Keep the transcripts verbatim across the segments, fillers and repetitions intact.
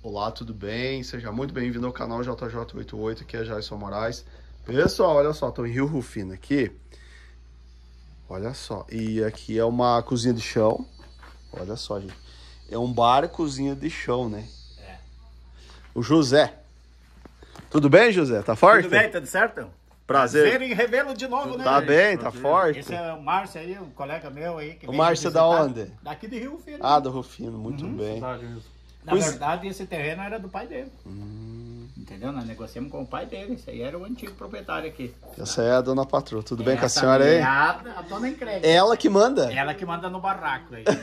Olá, tudo bem? Seja muito bem-vindo ao canal J J oitenta e oito, aqui é Jason Moraes. Pessoal, olha só, estou em Rio Rufino aqui. Olha só, e aqui é uma cozinha de chão. Olha só, gente. É um bar cozinha de chão, né? É. O José. Tudo bem, José? Tá forte? Tudo bem, tudo certo? Prazer. Prazer em revê-lo de novo, né? Tá bem, tá Prazer. forte. Esse é o Márcio aí, um colega meu aí. Que O veio Márcio é me da visitar. onde? Daqui de Rio Filho. Ah, do Rufino, muito Uhum. bem. Na Pois- verdade, esse terreno era do pai dele. Hum, Entendeu? Nós negociamos com o pai dele. Esse aí era o antigo proprietário aqui. essa é a dona patroa. Tudo bem com a Essa senhora aí? é A, a dona Encreve. Ela que manda? Ela que manda no barraco aí.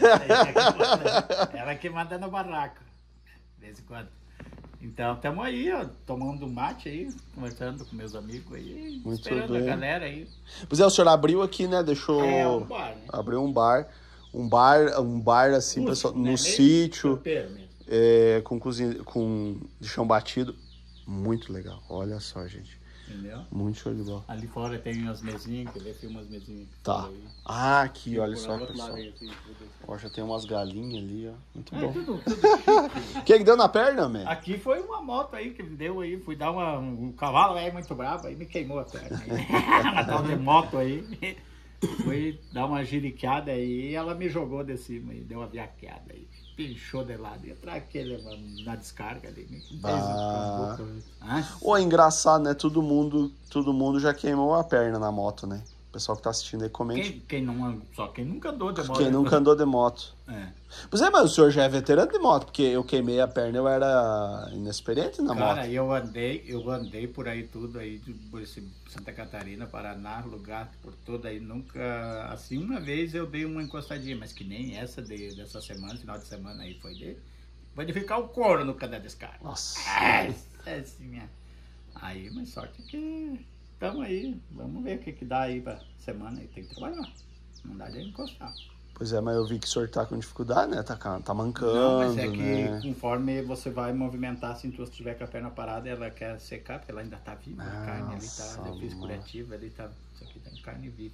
Ela Ela que manda no barraco. De vez em quando. Então, estamos aí, ó, tomando mate aí, conversando com meus amigos aí, Muito esperando bem. a galera aí. Pois é, o senhor abriu aqui, né? Deixou... É, um bar, né? Abriu um bar. Um bar, um bar assim, Rústico, pessoal, né? no Meio sítio, tropeiro mesmo. é, com cozinha, com de chão batido. Muito legal. Olha só, gente. Entendeu? Muito show de bola. Ali fora tem umas mesinhas, quer ver? Tem umas mesinhas. Tá. Aí. Ah, aqui, olha Por só, outro pessoal. lado aí, assim, tudo. Ó, já tem umas galinhas ali, ó. Muito É, bom. tudo, tudo chique. O que que deu na perna, man? Aqui foi uma moto aí que me deu aí, fui dar uma, um cavalo aí muito bravo, aí me queimou a perna. Uma tal de moto aí, fui dar uma jiriqueada aí e ela me jogou de cima aí, deu uma viaqueada aí, pinchou de lado, e atrás aquele na descarga ali, me fez Ah. um boca. Ah, Ô, é engraçado, né? Todo mundo, todo mundo já queimou a perna na moto, né? O pessoal que tá assistindo aí, comente. quem, quem não, só quem nunca andou de moto. Quem nunca andou de moto. É. Pois é, mas o senhor já é veterano de moto, porque eu queimei a perna, eu era inexperiente na Cara, moto. eu andei, eu andei por aí tudo aí, de- por esse Santa Catarina, Paraná, lugar por todo aí, nunca, assim, uma vez eu dei uma encostadinha, mas que nem essa de, dessa semana, final de semana aí, foi de, foi de ficar o couro no canto da descarga. Nossa. É, assim, é. Aí, mas sorte que estamos aí, vamos ver o que que dá aí pra semana aí, tem que trabalhar, não dá de encostar. Pois é, mas eu vi que o senhor tá com dificuldade, né? Tá, ca- tá mancando, Não, mas é que né? conforme você vai movimentar, se tu estiver com a perna parada, ela quer secar, porque ela ainda tá viva, a carne ali Nossa, tá, eu fiz mano. curativa, ali tá, isso aqui tem carne viva.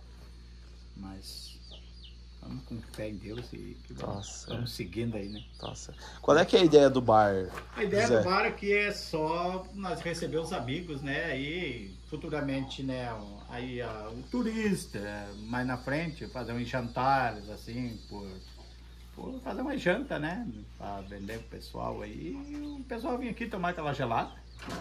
Mas vamos com fé em Deus e que vamos, Nossa, vamos seguindo aí, né? Tá certo. Qual é que é a ideia do bar? A ideia Zé? do bar aqui é só nós receber os amigos, né? Aí futuramente, né? o- Aí a- o turista, mais na frente, fazer uns jantares assim, por, por fazer uma janta, né? Pra vender pro pessoal aí. E o pessoal vinha aqui tomar aquela gelada.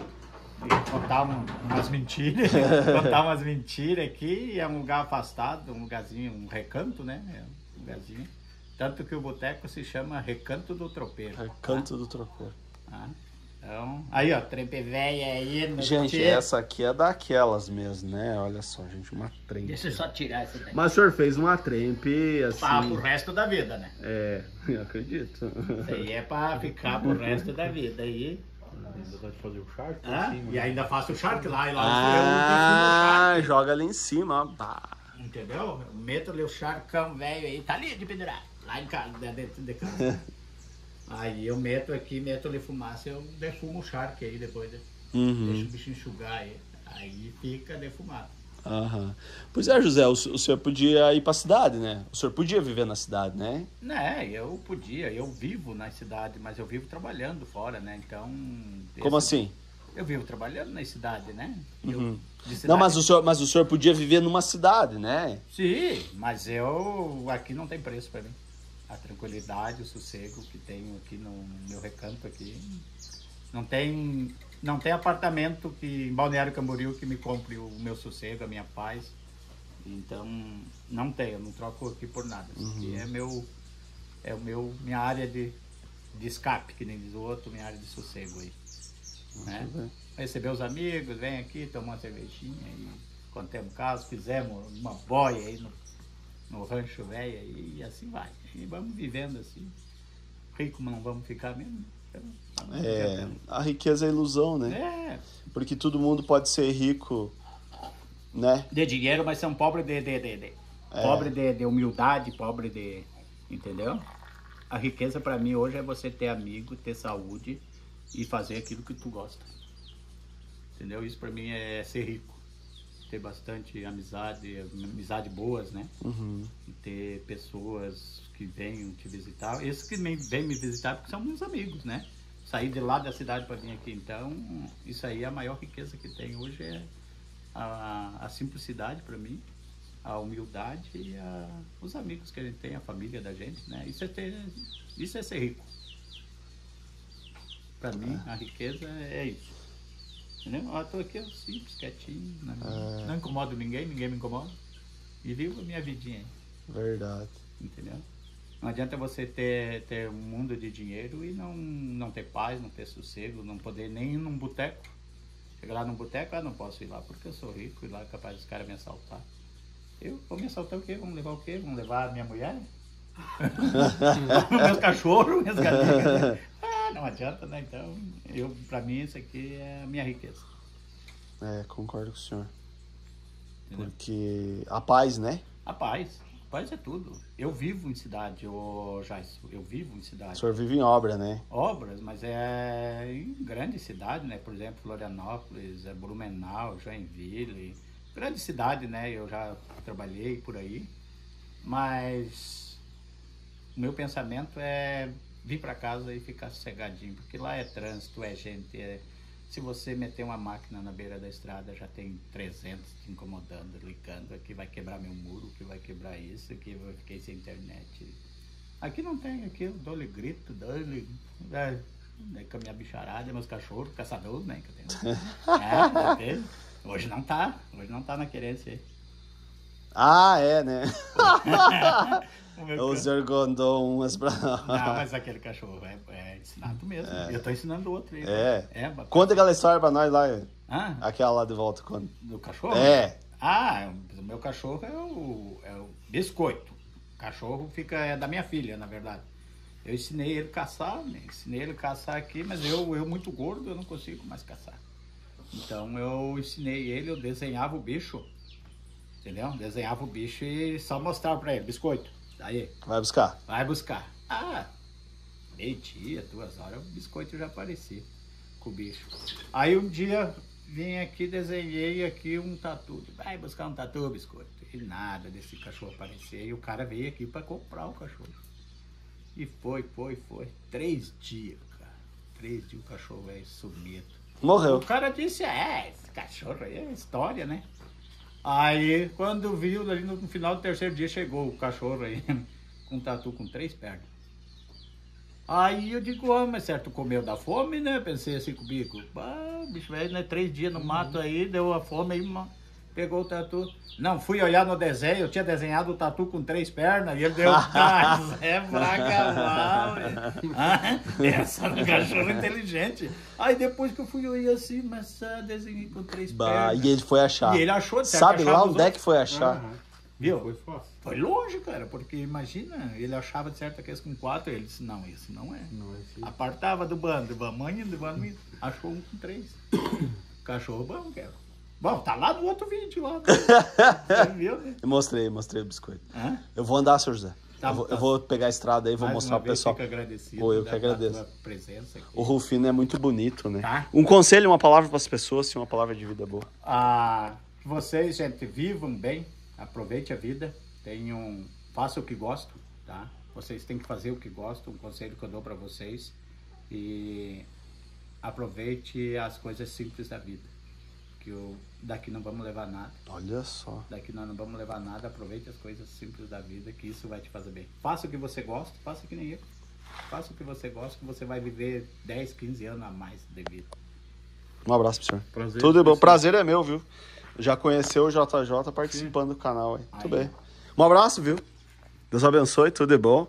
E contar um- umas mentiras, contar umas mentiras aqui, e é um lugar afastado, um lugarzinho, um recanto, né? É um lugarzinho. Tanto que o boteco se chama Recanto do Tropeiro. Canto do tropeiro. Ah, então, aí ó, trempe velha aí no Gente, tio. essa aqui é daquelas mesmo, né? Olha só, gente, uma trempe. Deixa eu só tirar essa daí. Mas o senhor fez uma trempe, assim... Pra, pro resto da vida, né? É, eu acredito. Isso aí é pra ficar pro resto da vida. Aí, Ainda vai fazer o charque ah, em cima. e ainda faço o shark lá, e lá Ah, joga ali em cima, ó. Bah. eu defumo o shark, entendeu? Eu meto ali o sharkão velho aí, tá ali de pendurar, lá em casa, dentro de casa. Aí eu meto aqui, meto ali fumaça, eu defumo o shark aí depois, né? Uhum. Deixa o bicho enxugar aí, aí fica defumado. Aham. Pois é, José, o, o senhor podia ir pra cidade, né? O senhor podia viver na cidade, né? Né, eu podia, eu vivo na cidade, mas eu vivo trabalhando fora, né? Então. Como esse- assim? Eu vivo trabalhando na cidade, né? Eu- Uhum. de cidade- Não, mas o, senhor, mas o senhor podia viver numa cidade, né? Sim, mas eu. Aqui não tem preço pra mim. A tranquilidade, o sossego que tenho aqui no meu recanto aqui. Não tem. Não tem apartamento que, em Balneário Camboriú que me compre o meu sossego, a minha paz. Então, não tem, eu não troco aqui por nada. Isso aqui é meu. É o meu, minha área de, de escape, que nem diz o outro, minha área de sossego aí. Né? bem. Receber os amigos, vem aqui, tomar uma cervejinha e contemos caso, fizemos uma boia aí no, no rancho velho e assim vai. E vamos vivendo assim. Rico não vamos ficar mesmo. Então, vamos É, vivendo. a riqueza é ilusão, né? É, Porque todo mundo pode ser rico, né? de dinheiro, mas são pobres de, de, de, de- É. pobre de, de humildade, pobre de. Entendeu? A riqueza pra mim hoje é você ter amigo, ter saúde e fazer aquilo que tu gosta. Entendeu? Isso pra mim é ser rico. Ter bastante amizade, amizade boas, né? Uhum. E ter pessoas que venham te visitar. Esses que me- vêm me visitar porque são meus amigos, né? sair de lá da cidade para vir aqui. Então, isso aí é a maior riqueza que tem hoje, é a, a simplicidade para mim, a humildade e a, os amigos que a gente tem, a família da gente, né? Isso é, ter, isso é ser rico. Para mim, a riqueza é isso. Entendeu? Eu tô aqui, eu simples, quietinho, não, é. não incomodo ninguém, ninguém me incomoda. E vivo a minha vidinha aí. Verdade. Entendeu? Não adianta você ter, ter um mundo de dinheiro e não, não ter paz, não ter sossego, não poder nem ir num boteco. Chegar lá num boteco, ah, não posso ir lá porque eu sou rico e lá é capaz dos caras me assaltar. Eu vou me assaltar o quê? Vamos levar o quê? Vamos levar a minha mulher? Meus cachorros, minhas galinhas. Ah, não adianta, né? Então, eu, pra mim, isso aqui é a minha riqueza. É, concordo com o senhor. Entendeu? Porque a paz, né? A paz. A paz é tudo. Eu vivo em cidade, ô Jais, eu vivo em cidade. O senhor vive em obra, né? Obras, mas é em grande cidade, né? Por exemplo, Florianópolis, é Blumenau, Joinville. Grande cidade, né? Eu já trabalhei por aí. Mas o meu pensamento é vir para casa e ficar sossegadinho, porque lá é trânsito, é gente. É... Se você meter uma máquina na beira da estrada, já tem trezentos te incomodando, ligando, aqui vai quebrar meu muro, que vai quebrar isso, aqui eu fiquei sem internet. Aqui não tem, aqui eu dou-lhe grito, dou-lhe... É, com a minha bicharada, meus cachorros, caçadores, né? Que eu tenho. É, já teve. Hoje não tá, hoje não tá na querência aí. Ah, é, né? O o senhor mandou umas pra... Não, mas aquele cachorro é, é ensinado mesmo. É. Eu tô ensinando outro aí. É. é Conta aquela história pra nós lá. Ah? Aquela lá de volta. Quando... Do cachorro? É. Ah, o meu cachorro é o, é o biscoito. O cachorro fica, é da minha filha, na verdade. Eu ensinei ele a caçar, né? Ensinei ele a caçar aqui, mas eu, eu muito gordo, eu não consigo mais caçar. Então eu ensinei ele, eu desenhava o bicho, entendeu? Desenhava o bicho e só mostrava pra ele, biscoito. Daí. Vai buscar? Vai buscar. Ah, meio-dia, duas horas, o biscoito já aparecia com o bicho. Aí um dia vim aqui, desenhei aqui um tatu. Vai buscar um tatu, biscoito. E nada desse cachorro aparecer. E o cara veio aqui pra comprar o cachorro. E foi, foi, foi. Três dias, cara. Três dias o cachorro veio sumido. Morreu. O cara disse, é, esse cachorro aí é história, né? Aí, quando viu, ali no final do terceiro dia, chegou o cachorro aí, com um tatu com três pernas. Aí eu digo, ah, mas certo, comeu da fome, né? Pensei assim comigo, ah, bicho velho, né? Três dias no mato aí, deu a fome aí, pegou o tatu. Não, fui olhar no desenho, eu tinha desenhado o tatu com três pernas, e ele deu, ah, é pra cavalo. Ah, essa é um cachorro inteligente. Aí depois que eu fui olhar assim, mas ah, desenhei com três bah, pernas. E ele foi achar. E ele achou, sabe lá onde é que foi achar? Uhum. Viu? Foi fácil. Foi longe, cara, porque imagina, ele achava de certa que esse com quatro, ele disse, não, esse não é. Não, esse... Apartava do bando, do mãe do bando, achou um com três. Cachorro bom, cara. Bom, tá lá no outro vídeo lá. Você viu, né? Eu mostrei, mostrei o biscoito. Hã? Eu vou andar, senhor José. Tá, eu, vou, tá. eu vou pegar a estrada aí e vou Mais mostrar uma pro pessoal. Fico agradecido. Pô, eu que da, agradeço. da tua presença aqui. O Rufino é muito bonito, né? Tá. Um conselho, uma palavra para as pessoas, sim, uma palavra de vida boa. Ah, vocês, gente, vivam bem, aproveite a vida, tenham, façam o que gostam, tá? Vocês têm que fazer o que gostam, um conselho que eu dou para vocês. E aproveite as coisas simples da vida. Que eu, daqui não vamos levar nada. Olha só. Daqui nós não vamos levar nada. Aproveite as coisas simples da vida, que isso vai te fazer bem. Faça o que você gosta, faça que nem eu. Faça o que você gosta, que você vai viver dez, quinze anos a mais de vida. Um abraço pro senhor. Prazer. Tudo bom. Prazer é meu, viu? Já conheceu o J J participando Sim. do canal aí. aí. Tudo bem. Um abraço, viu? Deus abençoe, tudo de bom.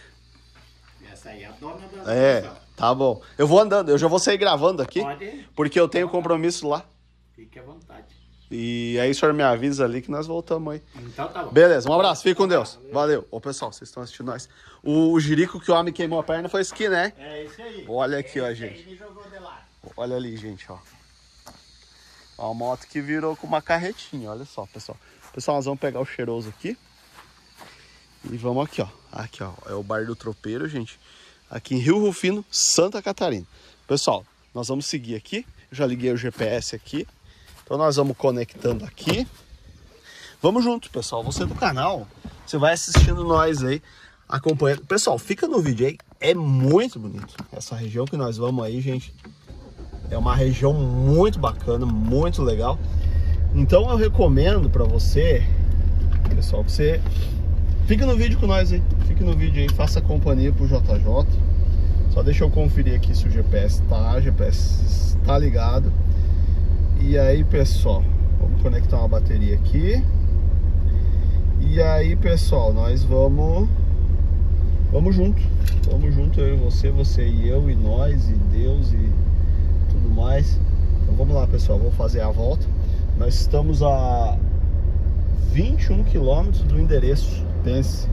Essa aí é a dona da É, situação. tá bom. Eu vou andando, eu já vou sair gravando aqui. Pode. Porque eu tenho compromisso lá. Fique à vontade. E aí o senhor me avisa ali que nós voltamos aí. Então tá bom. Beleza, um abraço, fique com Deus. Valeu. Ô pessoal, vocês estão assistindo nós. O, o Jerico que o homem queimou a perna foi esse aqui, né? É esse aí. Olha aqui, esse ó, gente. Aí me jogou de lado. Olha ali, gente, ó. Ó, a moto que virou com uma carretinha, olha só, pessoal. Pessoal, nós vamos pegar o cheiroso aqui. E vamos aqui, ó. Aqui, ó, é o Bar do Tropeiro, gente. Aqui em Rio Rufino, Santa Catarina. Pessoal, nós vamos seguir aqui. Eu já liguei o G P S aqui. Então nós vamos conectando aqui. Vamos junto, pessoal. Você do canal, você vai assistindo nós aí, acompanhando. Pessoal, fica no vídeo aí. é muito bonito. Essa região que nós vamos aí, gente, é uma região muito bacana, muito legal. Então eu recomendo para você, pessoal, que você fique no vídeo com nós aí, fique no vídeo aí, faça companhia pro J J. Só deixa eu conferir aqui se o G P S tá, o G P S está ligado. E aí, pessoal, vamos conectar uma bateria aqui. E aí, pessoal, nós vamos vamos junto. Vamos junto, eu e você, você e eu, e nós, e Deus, e tudo mais. Então vamos lá, pessoal, vou fazer a volta. Nós estamos a vinte e um quilômetros do endereço, pense.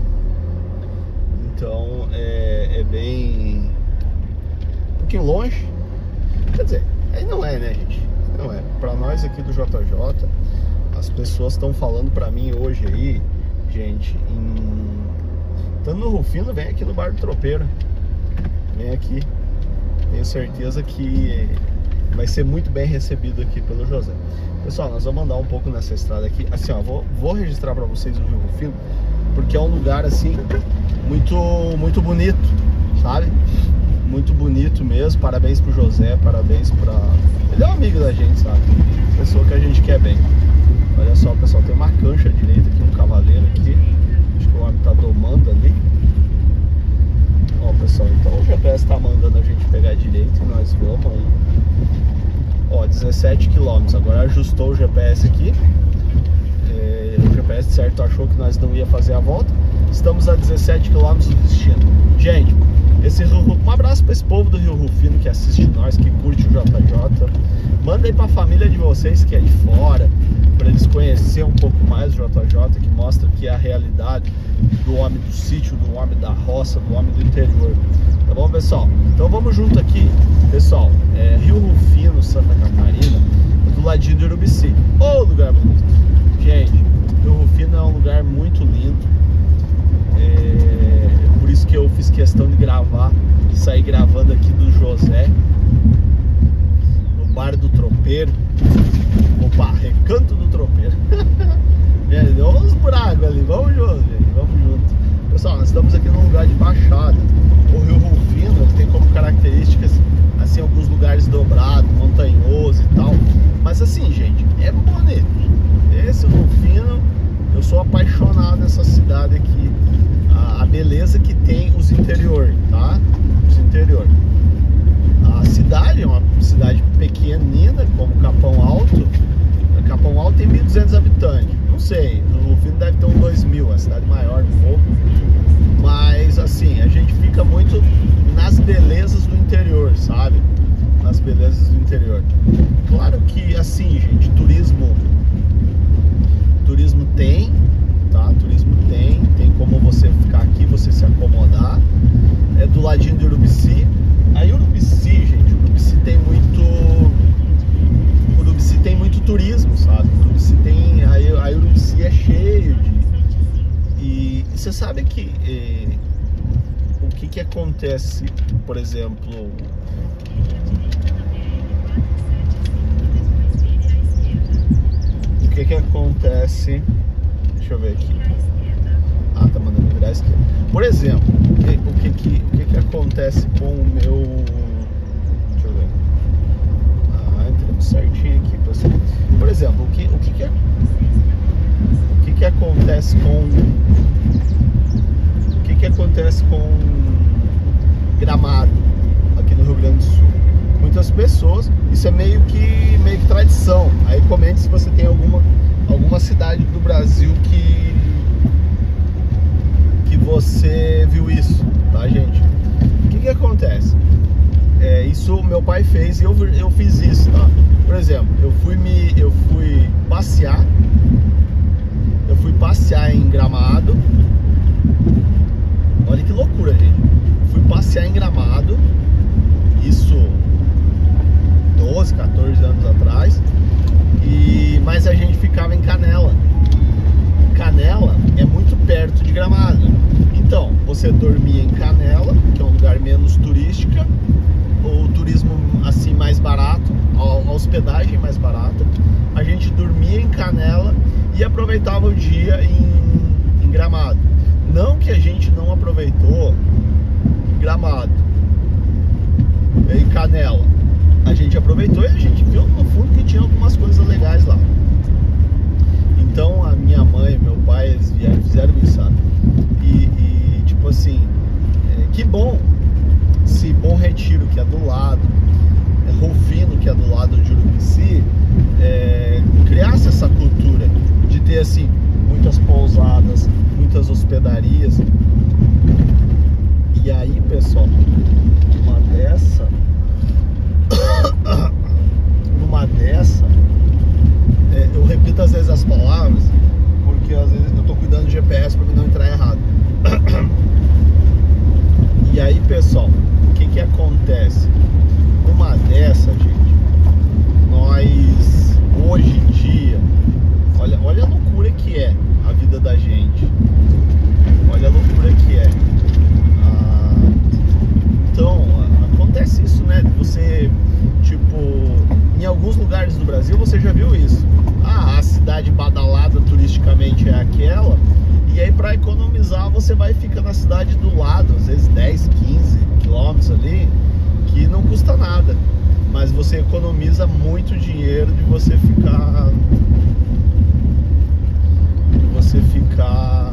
Então é, é bem... um pouquinho longe. Quer dizer, aí não é, né, gente? Não é. Pra nós aqui do J J, as pessoas estão falando pra mim hoje aí, gente, em... estando no Rufino, vem aqui no Bar do Tropeiro. Vem aqui. Tenho certeza que vai ser muito bem recebido aqui pelo José. Pessoal, nós vamos andar um pouco nessa estrada aqui. Assim, ó, vou, vou registrar pra vocês o Rio Rufino, porque é um lugar, assim, muito, muito bonito, sabe? Muito bonito mesmo. Parabéns pro José, parabéns pra... Ele é um amigo da gente, sabe? Pessoa que a gente quer bem. Olha só, pessoal, tem uma cancha à direita aqui, um cavaleiro aqui. Acho que o homem tá domando ali. Ó, pessoal, então o G P S tá mandando a gente pegar a direita e nós vamos aí. Ó, dezessete quilômetros. Agora ajustou o G P S aqui. É, o G P S certo achou que nós não ia fazer a volta. Estamos a dezessete quilômetros do destino. Gente, esse Rio, um abraço para esse povo do Rio Rufino que assiste nós, que curte o J J. Manda aí para a família de vocês que é de fora, para eles conhecerem um pouco mais o J J, que mostra que é a realidade do homem do sítio, do homem da roça, do homem do interior. Tá bom, pessoal? Então vamos junto aqui, pessoal. É, Rio Rufino, Santa Catarina, do ladinho de Urubici. Ô, lugar bonito. Gente, Rio Rufino é um lugar muito lindo. É, por isso que eu fiz questão de gravar, de sair gravando aqui do José, no Bar do Tropeiro. Opa, Recanto do Tropeiro. Gente, deu uns buracos ali. Vamos junto, gente, vamos junto. Pessoal, nós estamos aqui num lugar de baixada. O Rio Rufino, ele tem como características, assim, alguns lugares dobrados, montanhoso e tal. Mas assim, gente, é bonito. Esse Rufino, eu sou apaixonado nessa cidade aqui. A, a beleza que tem os interior, tá? Os interior. A cidade é uma cidade pequenina, como Capão Alto. Capão Alto tem mil e duzentos habitantes. Não sei, o Rufino deve ter uns dois mil, a cidade maior um pouco. Mas assim, a gente fica muito nas belezas do interior, sabe? Nas belezas do interior. Claro que assim, gente, turismo Turismo tem, tá? Turismo tem, tem como você ficar aqui, você se acomodar. É do ladinho de Urubici. Aí Urubici, gente, Urubici tem muito... Urubici tem muito turismo, sabe? Urubici tem... Aí, aí Urubici é cheio de... E você sabe que... Eh, o que que acontece, por exemplo... O que que acontece... Deixa eu ver aqui. Ah, tá mandando virar a esquerda. Por exemplo, o que, o que, que, o que que acontece com o meu... Deixa eu ver. Ah, entramos certinho aqui, pessoal. Por exemplo, o que, o que, que, é, o que que acontece com... O que que acontece com Gramado, aqui no Rio Grande do Sul? Muitas pessoas, isso é meio que, meio que tradição. Aí comente se você tem alguma, alguma cidade do Brasil que, que você viu isso, tá, gente? O que que acontece? É, isso meu pai fez e eu, eu fiz isso, tá? Por exemplo, eu fui, me, eu fui passear, eu fui passear em Gramado. Olha que loucura, gente. Eu fui passear em Gramado, isso... doze, quatorze anos atrás, e, mas a gente ficava em Canela. Canela é muito perto de Gramado. Então, você dormia em Canela, que é um lugar menos turística, o turismo assim mais barato, a hospedagem mais barata. A gente dormia em Canela e aproveitava o dia em, em Gramado. Não que a gente não aproveitou Gramado, em Canela. A gente aproveitou e a gente viu no fundo que tinha algumas coisas legais lá. Então a minha mãe e meu pai, eles vieram, fizeram isso, sabe? E, e tipo assim, é, que bom se Bom Retiro, que é do lado, é, Rufino, que é do lado de Urubici, é, criasse essa cultura de ter assim muitas pousadas, muitas hospedarias. E aí, pessoal, uma dessa numa dessa é, eu repito às vezes as palavras porque às vezes eu tô cuidando do G P S para não entrar errado. E aí, pessoal, o que que acontece? Numa dessa, gente, nós hoje em dia, olha, olha a loucura que é a vida da gente, olha a loucura que é. Ah, então, acontece isso, né? Você, tipo, em alguns lugares do Brasil você já viu isso. Ah, a cidade badalada turisticamente é aquela, e aí para economizar você vai ficar na cidade do lado, às vezes dez, quinze quilômetros ali, que não custa nada, mas você economiza muito dinheiro de você ficar de você ficar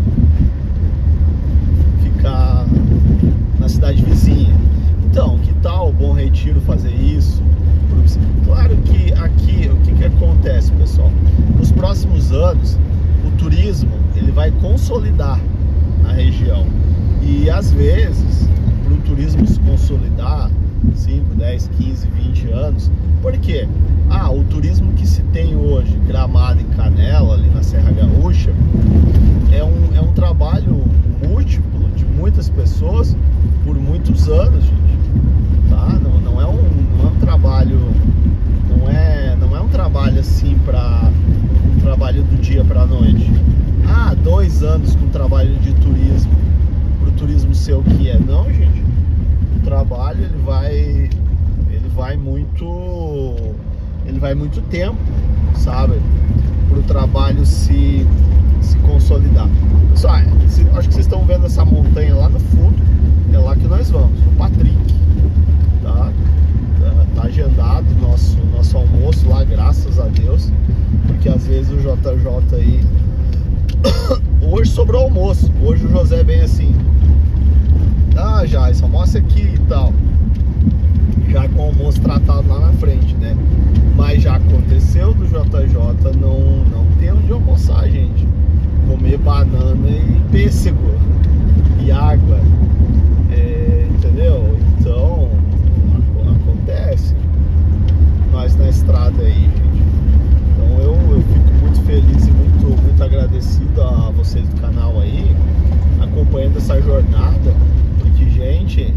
ficar na cidade vizinha. Então, que tal o Bom Retiro fazer isso? Claro que aqui, o que que acontece, pessoal? Nos próximos anos, o turismo, ele vai consolidar na região. E às vezes, para o turismo se consolidar, cinco, dez, quinze, vinte anos, por quê? Ah, o turismo que se tem hoje, Gramado e Canela, ali na Serra Gaúcha, é um, é um trabalho múltiplo de muitas pessoas por muitos anos, gente. Tá? Não, não, é um, não é um trabalho, não é, não é um trabalho assim para um trabalho do dia para a noite. Ah, dois anos com trabalho de turismo, para o turismo ser o que é. Não, gente. O trabalho ele vai, ele vai muito, ele vai muito tempo, sabe? Para o trabalho se, se consolidar. Pessoal, acho que vocês estão vendo essa montanha lá no fundo. É lá que nós vamos, no Patrick. Tá, tá, tá agendado nosso, nosso almoço lá, graças a Deus, porque às vezes o J J aí hoje sobrou almoço, hoje o José é bem assim, ah, já, isso almoço aqui e tal, já com o almoço tratado lá na frente, né, mas já aconteceu do J J não, não ter onde almoçar, gente, comer banana e pêssego e água, é, entendeu? Então acontece, nós na estrada aí, gente. Então eu, eu fico muito feliz e muito, muito agradecido a vocês do canal aí, acompanhando essa jornada, porque, gente,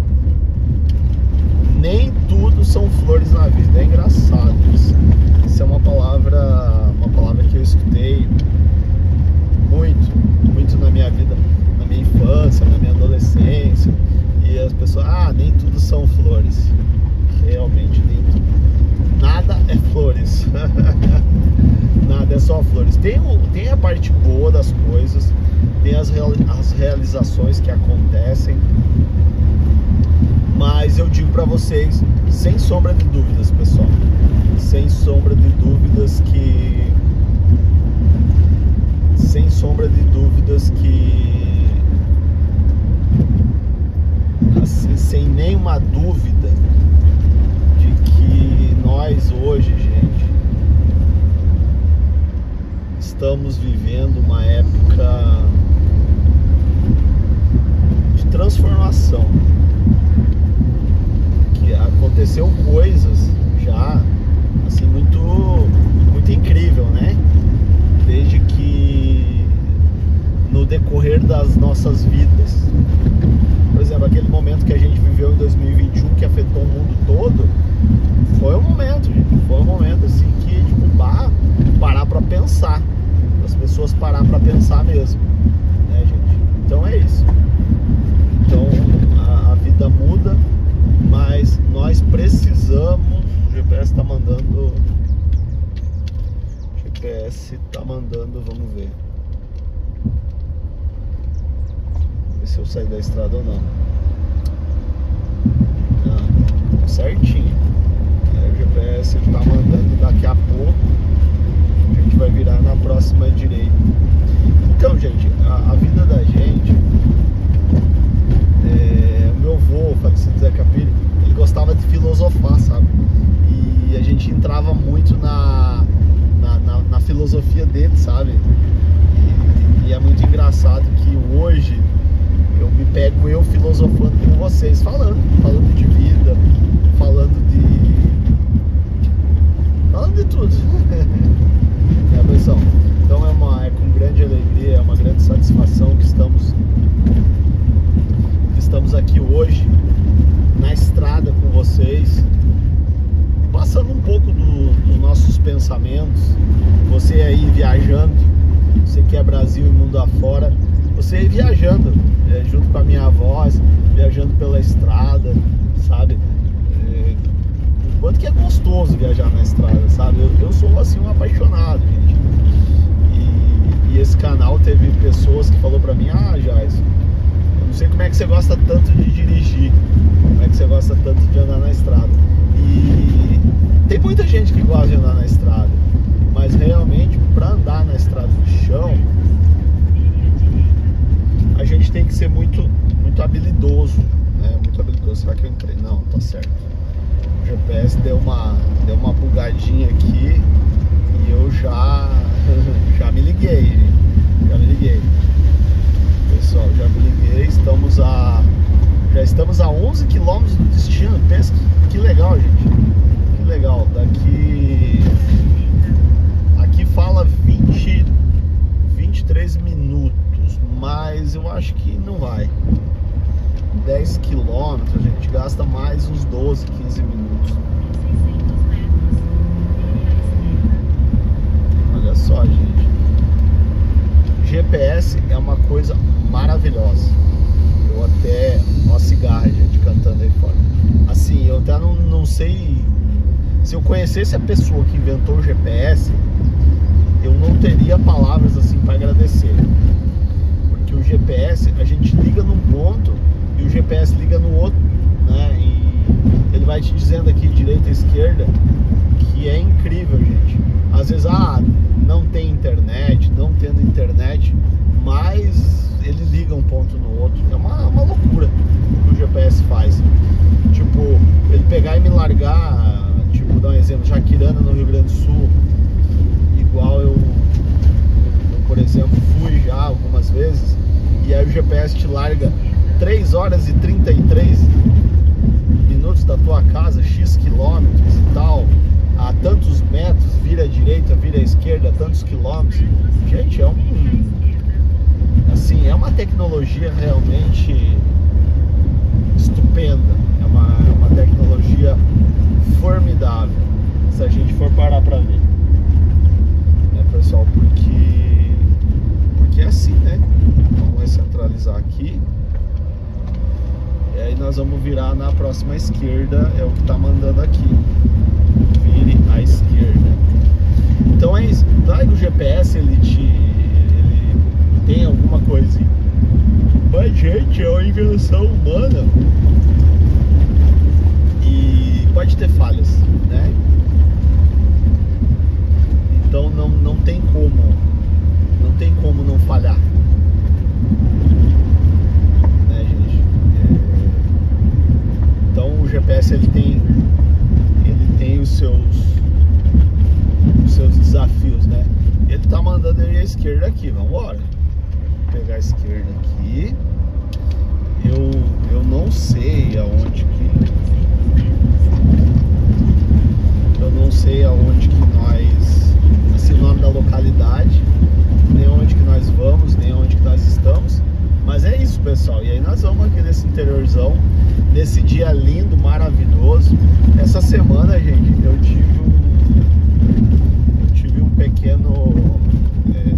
nem tudo são flores na vida, é engraçado isso. Isso é uma palavra, uma palavra que eu escutei muito, muito na minha vida, na minha infância, na minha adolescência, e as pessoas, ah, nem tudo são flores. Realmente nem tudo. Nada é flores. Nada é só flores. Tem, o, tem a parte boa das coisas, tem as, real, as realizações que acontecem, mas eu digo pra vocês, sem sombra de dúvidas, pessoal, sem sombra de dúvidas que sem sombra de dúvidas que assim, sem nenhuma dúvida de que nós hoje, gente, estamos vivendo uma época de transformação, que aconteceu coisas já assim muito muito incrível, né? Desde que no decorrer das nossas vidas, por exemplo, aquele momento que a gente viveu em dois mil e vinte e um que afetou o mundo todo, foi um momento, gente, foi um momento assim que, tipo, bah, parar pra pensar, as pessoas parar pra pensar mesmo, né, gente? Então é isso. Então a, a vida muda, mas nós precisamos. O G P S tá mandando. O G P S tá mandando, vamos ver. Ver se eu sair da estrada ou não. certinho. É, o G P S está mandando daqui a pouco. A gente vai virar na próxima direita. Então, gente, a, a vida da gente... É, o meu avô, o falecido Zé Capilli, ele gostava de filosofar, sabe? E a gente entrava muito na, na, na, na filosofia dele, sabe? E, e é muito engraçado que hoje eu me pego eu filosofando com vocês, falando, falando de vida, falando de... falando de tudo. É, pessoal? Então é, uma, é com grande alegria, é uma grande satisfação que estamos, que estamos aqui hoje, na estrada com vocês, passando um pouco do, dos nossos pensamentos, você aí viajando, você que é Brasil e mundo afora, você aí viajando, é, junto com a minha voz, viajando pela estrada, sabe? É, o quanto que é gostoso viajar na estrada, sabe? Eu, eu sou assim um apaixonado, gente. E, e esse canal teve pessoas que falou pra mim, ah, Jais, eu não sei como é que você gosta tanto de dirigir, como é que você gosta tanto de andar na estrada. E tem muita gente que gosta de andar na estrada, mas realmente para andar na estrada do chão, a gente tem que ser muito, muito habilidoso, né? Muito habilidoso. Será que eu entrei? Não, tá certo. O G P S deu uma, deu uma bugadinha aqui e eu já, já me liguei, gente. Já me liguei. Pessoal, já me liguei. Estamos a, já estamos a onze quilômetros do destino. Pensa que, que legal, gente. Que legal. Daqui, aqui fala vinte, vinte e três minutos, mas eu acho que não vai. dez quilômetros, a gente gasta mais uns doze, quinze minutos. Olha só, gente. G P S é uma coisa maravilhosa. Eu até... Ó a cigarra, gente, cantando aí fora. Assim, eu até não, não sei... Se eu conhecesse a pessoa que inventou o G P S, eu não teria palavras assim para agradecer. Porque o G P S, a gente liga num ponto e o G P S liga no outro, né? E ele vai te dizendo aqui direita e esquerda, que é incrível, gente. Às vezes, ah, não tem internet, não tendo internet, mas ele liga um ponto no outro. É uma, uma loucura o que o G P S faz. Tipo, ele pegar e me largar, tipo, dar um exemplo, Jaquirana no Rio Grande do Sul, igual eu, eu, por exemplo, fui já algumas vezes, e aí o G P S te larga três horas e trinta e três minutos da tua casa, X quilômetros e tal, a tantos metros, vira à direita, vira à esquerda, tantos quilômetros. Gente, é um... assim, é uma tecnologia realmente estupenda, é uma, é uma tecnologia formidável, se a gente for parar pra ver, né, pessoal, porque porque é assim, né? Vamos recentralizar aqui e aí nós vamos virar na próxima esquerda, é o que tá mandando aqui, vire à esquerda. Então é isso. Daí o G P S ele te ele tem alguma coisinha, mas gente, é uma invenção humana e pode ter falhas, né? Então não, não tem como não tem como não falhar, né, gente? É... Então o G P S ele tem ele tem os seus os seus desafios, né? Ele tá mandando eu ir à esquerda aqui, vamos embora. Vou pegar a esquerda aqui. Eu eu não sei aonde que eu não sei aonde que nós, assim, o nome da localidade, nem onde que nós vamos, nem onde que nós estamos, mas é isso, pessoal. E aí nós vamos aqui nesse interiorzão, nesse dia lindo, maravilhoso. Essa semana, gente, eu tive um eu tive um pequeno é,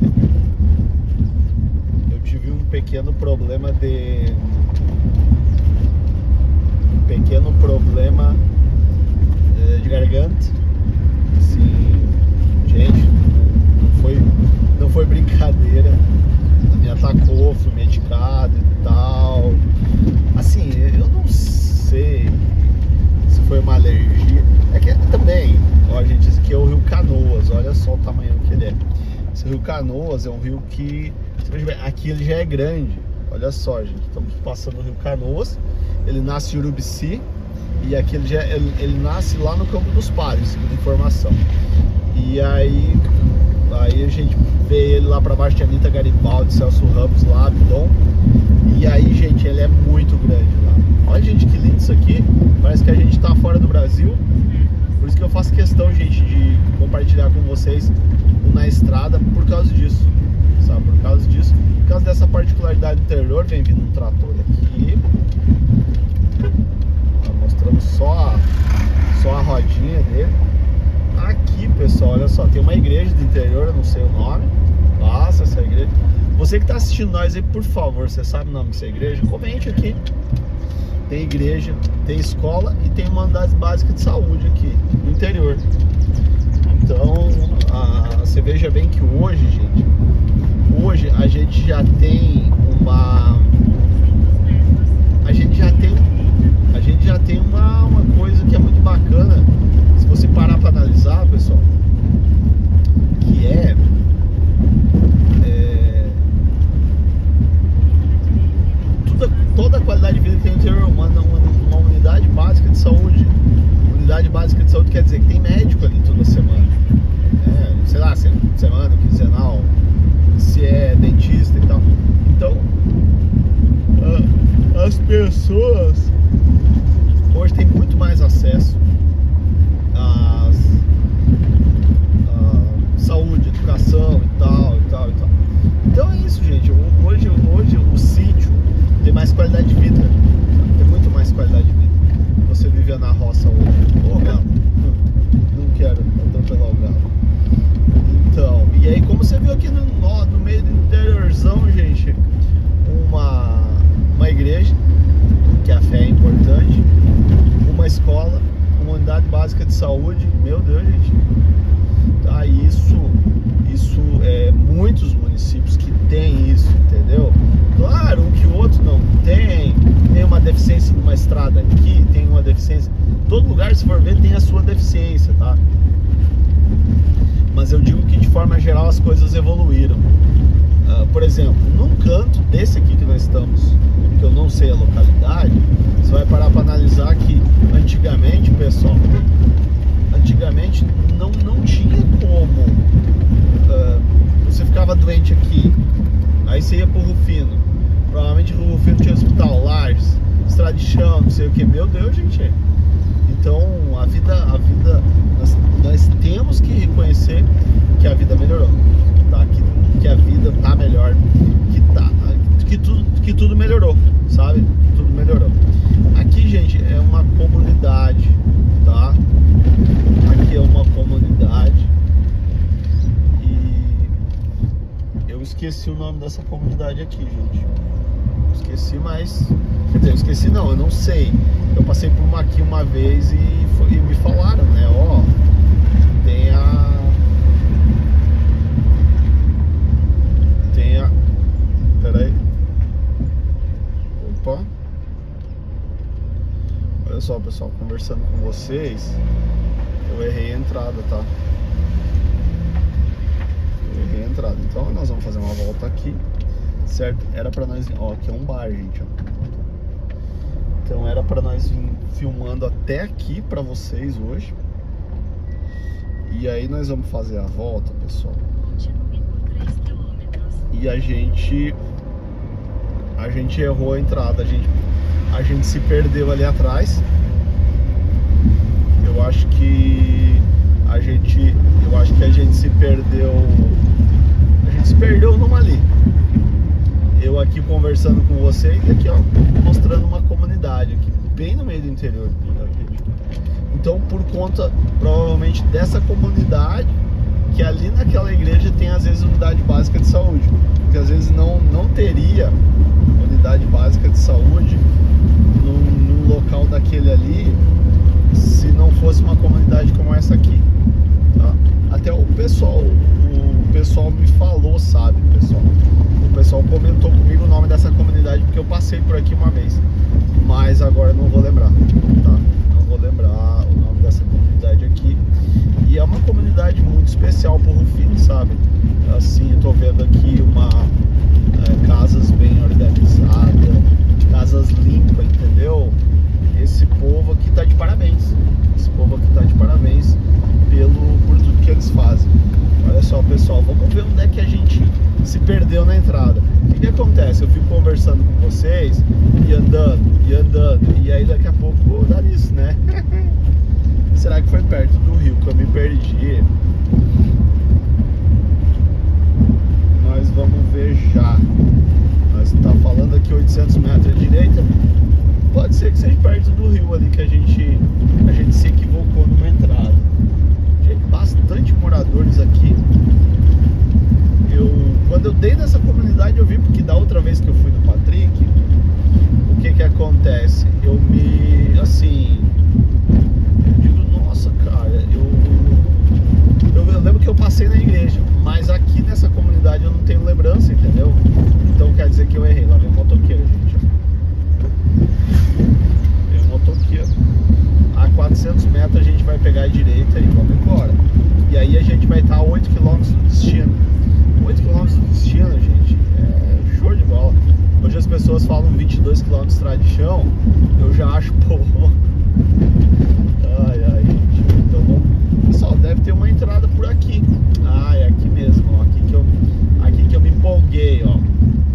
eu tive um pequeno problema de um pequeno problema de garganta, assim, gente, não foi, não foi brincadeira, me atacou, fui medicado e tal, assim, eu não sei se foi uma Esse rio Canoas é um rio que, aqui ele já é grande. Olha só, gente, estamos passando o rio Canoas. Ele nasce em Urubici e aqui ele, já, ele, ele nasce lá no Campo dos Padres, segundo informação. E aí, aí a gente vê ele lá para baixo de Anitta Garibaldi, Celso Ramos lá, Abdon. E aí, gente, ele é muito grande lá. Olha, gente, que lindo isso aqui. Parece que a gente tá fora do Brasil. Por isso que eu faço questão, gente, de compartilhar com vocês o Na Estrada por causa disso, sabe? Por causa disso, por causa dessa particularidade do interior. Vem vindo um trator aqui. Tá mostrando só a, só a rodinha dele. Aqui, pessoal, olha só, tem uma igreja do interior, eu não sei o nome. Nossa, essa igreja. Você que tá assistindo nós aí, por favor, você sabe o nome dessa igreja? Comente aqui. Tem igreja, tem escola e tem uma unidade básica de saúde aqui no interior. Então, a, você veja bem que hoje, gente, hoje a gente já tem uma, a gente já tem, a gente já tem uma, uma coisa que é muito bacana, se você parar para analisar, pessoal, que é, é toda, toda a qualidade de vida que tem no interior, uma, uma, uma unidade básica de saúde. Unidade básica de saúde quer dizer que tem médico ali toda semana, é, sei lá, semana, quinzenal, se é dentista e tal. Então, a, as pessoas hoje têm muito mais acesso à, à saúde, educação e tal, e tal, e tal. Então é isso, gente. Hoje, hoje o sítio tem mais qualidade de vida, tem muito mais qualidade de vida. Você viver na roça hoje. Ô, galo, não quero atropelar o galo. Então, e aí como você viu aqui no, no meio do interiorzão, gente, uma, uma igreja, que a fé é importante, uma escola, uma unidade básica de saúde, meu Deus, gente, tá, isso, isso é muitos municípios que tem isso, entendeu? Claro, um que o outro não tem, tem uma deficiência numa estrada aqui, tem uma deficiência, todo lugar, se for ver, tem a sua deficiência, tá? Mas eu digo que de forma geral as coisas evoluíram. Uh, por exemplo, num canto desse aqui que nós estamos, que eu não sei a localidade, você vai parar para analisar que antigamente, pessoal, antigamente não, não tinha como, uh, você ficava doente aqui, aí você ia pro Rufino, provavelmente o Rufino tinha hospital, Lares, estrada de chão, não sei o que, meu Deus, gente. Então a vida, a vida nós, nós temos que reconhecer que a vida melhorou, tá? Que, que a vida tá melhor, que, tá, que, tudo, que tudo melhorou, sabe? Tudo melhorou. Aqui, gente, é uma comunidade, tá? Aqui é uma comunidade e eu esqueci o nome dessa comunidade aqui, gente. Esqueci, mas... Quer dizer, eu esqueci não, eu não sei. Eu passei por uma aqui uma vez e, foi, e me falaram, né? Ó, tem a... Tem a... Pera aí. Opa. Olha só, pessoal, conversando com vocês, eu errei a entrada, tá? Eu errei a entrada. Então nós vamos fazer uma volta aqui. Certo? Era pra nós... Ó, aqui é um bar, gente, ó. Então era pra nós vir filmando até aqui pra vocês hoje. E aí nós vamos fazer a volta, pessoal. E a gente... A gente errou a entrada. A gente, a gente se perdeu ali atrás. Eu acho que... A gente... Eu acho que a gente se perdeu... A gente se perdeu numa ali. Eu aqui conversando com vocês e aqui, ó, mostrando uma comunidade aqui, bem no meio do interior. Então, por conta, provavelmente, dessa comunidade, que ali naquela igreja tem, às vezes, unidade básica de saúde. Porque, às vezes, não, não teria unidade básica de saúde num, num local daquele ali, se não fosse uma comunidade como essa aqui, tá? Até o pessoal, o pessoal me falou, sabe, pessoal? O pessoal comentou comigo o nome dessa comunidade porque eu passei por aqui uma vez, mas agora eu não vou lembrar, tá? Não vou lembrar o nome dessa comunidade aqui. E é uma comunidade muito especial pro Rufino, sabe? Assim, perdeu na entrada. O que que acontece? Eu fico conversando com vocês e andando, e andando, e aí daqui a pouco vou dar isso, né? Será que foi perto do rio que eu me perdi? Nós vamos ver já. Nós tá falando aqui oitocentos metros à direita. Pode ser que seja perto do rio ali que a gente, a gente se equivocou numa entrada. Tem bastante moradores aqui. Eu, quando eu dei nessa comunidade eu vi, porque da outra vez que eu fui no Patrick, o que que acontece? Eu me, assim, eu digo, nossa cara, eu, eu, eu lembro que eu passei na igreja, mas aqui nessa comunidade eu não tenho lembrança, entendeu? Então quer dizer que eu errei. Lá vem um motoqueiro, gente. Tem um motoqueiro. A quatrocentos metros a gente vai pegar a direita e vamos embora. E aí a gente vai estar a oito quilômetros do destino. oito quilômetros do destino, gente, é show de bola. Hoje as pessoas falam vinte e dois quilômetros de estrada de chão, eu já acho pouco. Ai, ai, gente. Então, vamos... pessoal, deve ter uma entrada por aqui. Ah, é aqui mesmo, ó. Aqui que eu, aqui que eu me empolguei, ó.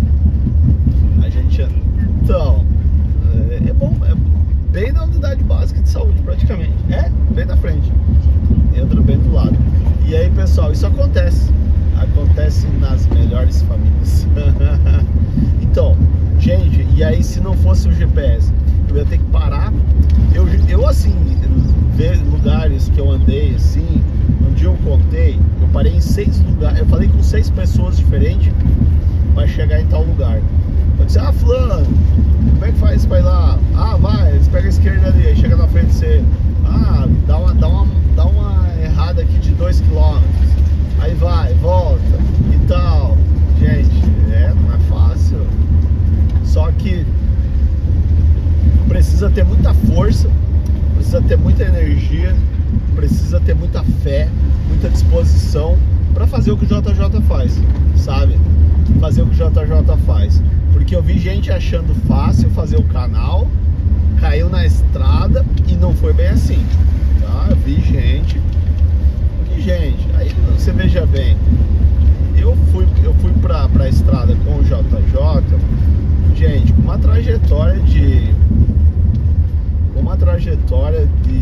A gente... Então, é, é bom, é bem na unidade básica de saúde, praticamente. É, bem na frente. Entra bem do lado. E aí, pessoal, isso acontece. Acontece nas melhores famílias. Então, gente, e aí se não fosse o G P S, eu ia ter que parar. Eu, eu assim, ver lugares que eu andei assim, um dia eu contei, eu parei em seis lugares, eu falei com seis pessoas diferentes para chegar em tal lugar. Eu disse, ah, fulano, como é que faz pra ir lá? Ah, vai, eles pegam a esquerda ali, aí chega na frente você, ah, dá uma, dá uma, dá uma errada aqui de dois quilômetros. Aí vai, volta e tal. Gente, é, não é fácil. Só que precisa ter muita força, precisa ter muita energia, precisa ter muita fé, muita disposição para fazer o que o J J faz, sabe? Fazer o que o J J faz. Porque eu vi gente achando fácil fazer o canal, caiu na estrada e não foi bem assim, tá? Eu vi gente... Gente, aí você veja bem, eu fui, eu fui pra, pra estrada com o J J, gente, com uma trajetória de, com uma trajetória de,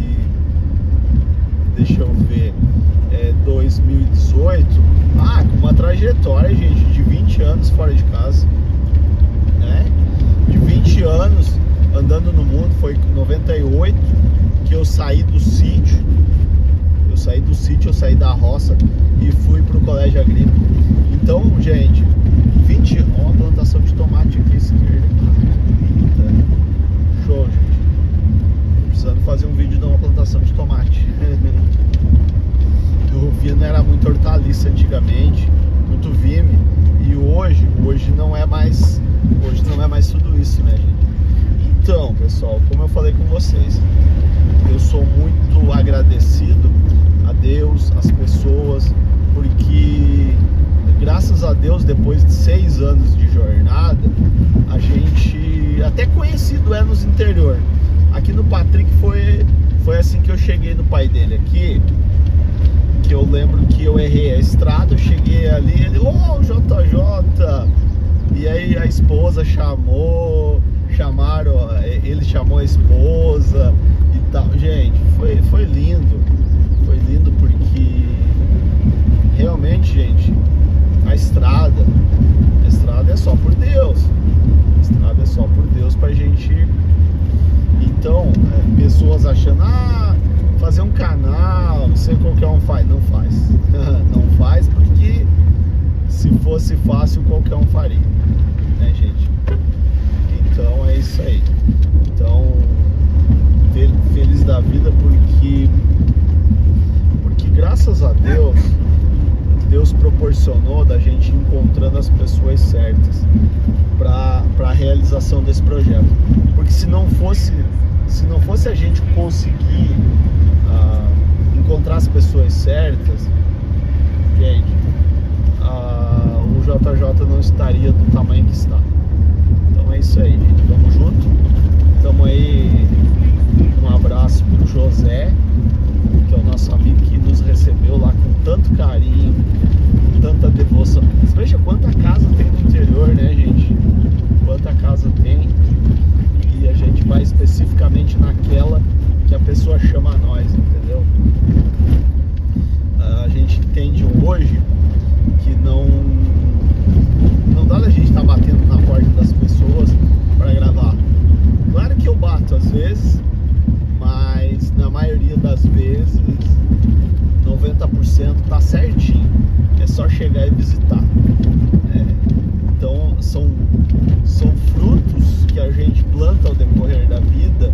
deixa eu ver, é, dois mil e dezoito, ah, com uma trajetória, gente, de vinte anos fora de casa, né, de vinte anos andando no mundo. Foi em noventa e oito que eu saí do sítio. Eu saí do sítio, eu saí da roça e fui pro colégio agrícola. Então, gente, vinte... Ó, uma plantação de tomate aqui à esquerda. Eita. Show, gente. Tô precisando fazer um vídeo de uma plantação de tomate. O Vino era muito hortaliça antigamente, muito vime. E hoje, hoje não é mais... Hoje não é mais tudo isso, né, gente? Então, pessoal, como eu falei com vocês, eu sou muito agradecido a Deus, as pessoas, porque graças a Deus, depois de seis anos de jornada, a gente até conhecido é nos interior. Aqui no Patrick foi, foi assim que eu cheguei no pai dele aqui, que eu lembro que eu errei a estrada, eu cheguei ali, ele, ô, J J, e aí a esposa chamou, chamaram, ele chamou a esposa e tal. Gente, foi, foi lindo. Foi lindo porque realmente, gente, a estrada, a estrada é só por Deus. A estrada é só por Deus pra gente. Então, é, pessoas achando, ah, fazer um canal, não sei, qualquer um faz. Não faz. Não faz porque se fosse fácil, qualquer um faria, né, gente? Então é isso aí. Então, feliz da vida porque porque graças a Deus, Deus proporcionou da gente encontrando as pessoas certas para a realização desse projeto. Porque se não fosse se não fosse a gente conseguir uh, encontrar as pessoas certas, gente, uh, o J J não estaria do tamanho que está. Então é isso aí, gente. Tamo junto. Tamo aí. Um abraço pro José, que é o nosso amigo que nos recebeu lá com tanto carinho, com tanta devoção. Veja quanta casa que a pessoa chama a nós, entendeu? A gente entende hoje que não não dá da gente estar tá batendo na porta das pessoas para gravar. Claro que eu bato às vezes, mas na maioria das vezes noventa por cento tá certinho, é só chegar e visitar. É, então são, são frutos que a gente planta ao decorrer da vida,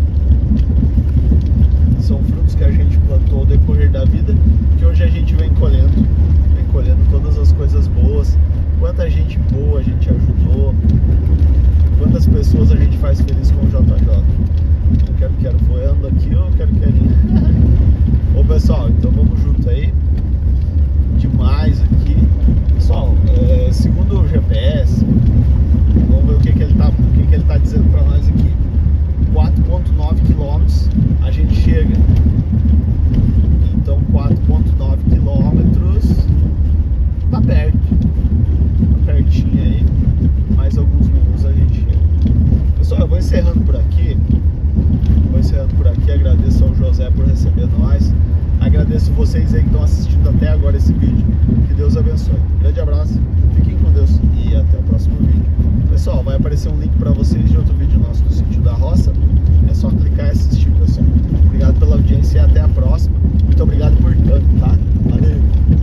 são frutos que a gente plantou ao decorrer da vida, que hoje a gente vem colhendo, vem colhendo todas as coisas boas, quanta gente boa a gente ajudou, quantas pessoas a gente faz feliz com o J J. Eu quero quero voando aqui ou eu quero querinho? Ô pessoal, então vamos junto aí. Demais aqui. Pessoal, é, segundo o G P S, vamos ver o que, que ele tá, o que, que ele tá dizendo pra nós aqui. quatro vírgula nove quilômetros a gente chega. Então quatro vírgula nove quilômetros tá perto. Tá pertinho aí. Mais alguns minutos a gente chega. Pessoal, eu vou encerrando por aqui. Vou encerrando por aqui. Agradeço ao José por receber nós. Agradeço vocês aí que estão assistindo até agora esse vídeo. Que Deus abençoe. Grande abraço, fiquem com Deus e até o próximo vídeo. Pessoal, vai aparecer um link para vocês de outro vídeo nosso do sítio.